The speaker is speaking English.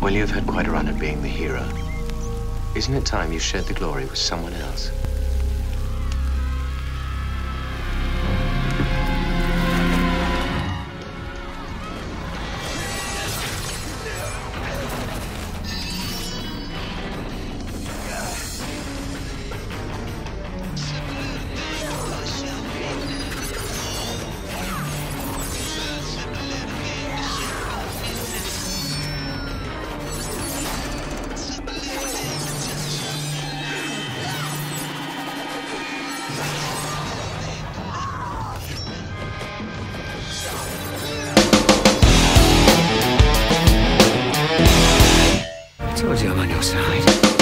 Well, you've had quite a run at being the hero. Isn't it time you shared the glory with someone else? I told you I'm on your side.